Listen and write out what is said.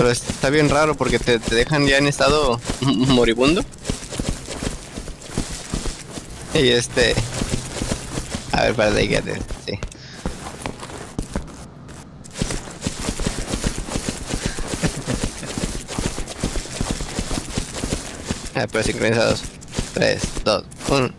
Pero está bien raro porque te dejan ya en estado moribundo. Y a ver, para que sí. Pero sincronizados. 3, 2, 1.